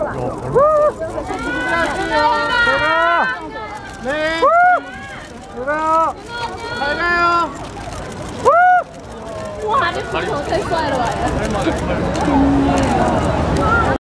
네. 들어가요. 잘 가요. 와, 这骨头太帅了吧！